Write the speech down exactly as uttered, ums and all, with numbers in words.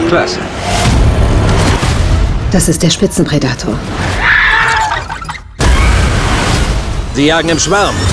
Klasse. Das ist der Spitzenpredator. Sie jagen im Schwarm.